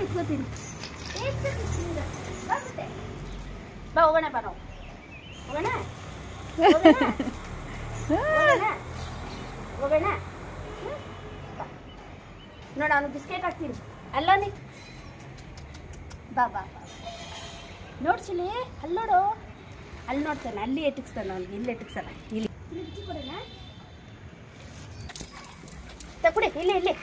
ಕಿತ್ಕೋತೀನಿ. ಬಾ ಹೋಗೋಣ, ಬಾ ನಾವು ಹೋಗೋಣ ಹೋಗೋಣ. ನೋಡ ಅವನು ಬಿಸ್ಕೆಟ್ ಹಾಕ್ತೀನಿ ಅಲ್ಲ ನೀ. ಬಾ ಬಾ ಬಾ ನೋಡ್ಸಿಲಿ, ಅಲ್ಲಿ ನೋಡು, ಅಲ್ಲಿ ನೋಡ್ತಾನೆ, ಅಲ್ಲಿ ಎಟಕ್ಸ್ತಾನೆ ಅವ್ನಿಗೆ, ಇಲ್ಲಿ ಎಟಕ್ಸಲ್ಲ. ಇಲ್ಲಿ ಕೊಡೋಣ, ತಗೊಡಿ, ಇಲ್ಲಿ ಇಲ್ಲಿ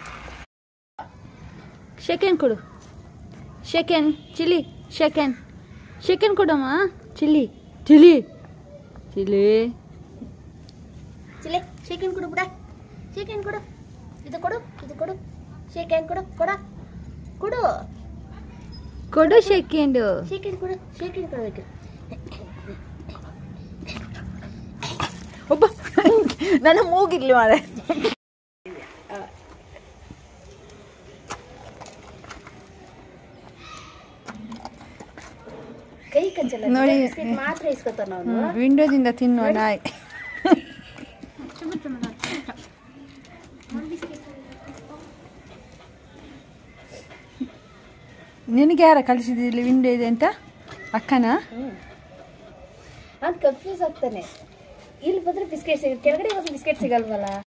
ಶೇಕೆನ್ ಕೊಡು, ಶೇಕೆನ್ ಚಿಲ್ಲಿ, ಶೇಕೆನ್ ಶೇಕೆನ್ ಕೊಡಮ್ಮ. Chilli chilli chilli chilli chicken ಕೊಡು ಬಿಡ, ಶೇಕೆನ್ ಕೊಡು, ಇದು ಕೊಡು, ಇದು ಕೊಡು, ಶೇಕೆನ್ ಕೊಡು, ಕೊಡ ಕೊಡು ಕೊಡು ಶೇಕೆಂಡು, ಶೇಕೆನ್ ಕೊಡು, ಶೇಕೆನ್ ಕೊಡಬೇಕು. ಒಬ್ಬ ನನ್ನ ಮೂಗಿರ್ಲಿ ಮಾರೆ. ಕೈ ಕಂಚಲ್ಲ ನೋಡಿ ಮಾತ್ರ ಇಸ್ಕೊತಾನ ಅವನು. ವಿಂಡೋದಿಂದ ತಿನ್ನುವ ನಾಯಿ. ನಿನಗೆ ಯಾರ ಕಳಿಸಿದಿಲ್ಲ ವಿಂಡೋ ಇದೆ ಅಂತ? ಅಕ್ಕನ? ಅವ್ನು ಕನ್ಫ್ಯೂಸ್ ಆಗ್ತಾನೆ. ಇಲ್ಲಿ ಬಂದ್ರೆ ಬಿಸ್ಕೆಟ್ ಸಿಗ, ಕೆಳಗಡೆ ಹೋದ್ರೆ ಬಿಸ್ಕೆಟ್ ಸಿಗಲ್ವಲ್ಲ.